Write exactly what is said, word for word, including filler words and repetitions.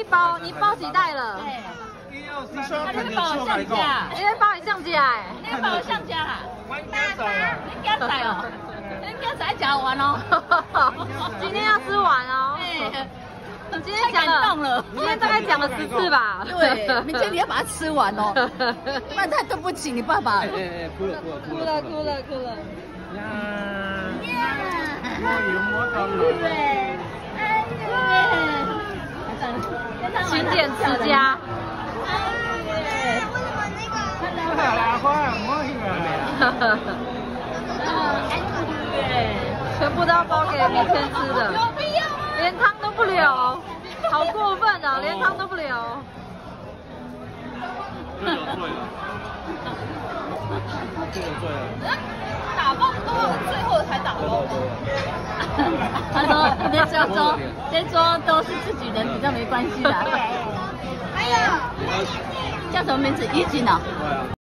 一包，你包几袋了？ 你说要你包上架， 你在包你上架哎？ 你包上架啦？你家仔哦，你家仔讲完哦。 今天要吃完哦。今天讲了，今天大概讲了十次吧。 对，明天你要把它吃完哦，不然太对不起你爸爸。哎哎，哭了哭了哭了哭了哭了。 呀呀！ 摸鱼摸到了。 对，哎呀！ 勤俭持家。 拉花摸一个。 全部都要包给明天吃的，连汤都不留，好过分啊！连汤都不留。 这就醉了，这就醉了。 打包都最后才打包。他说：“这桌这桌都是自己人，比较没关系的。”哎呀，叫什么名字？一锦啊。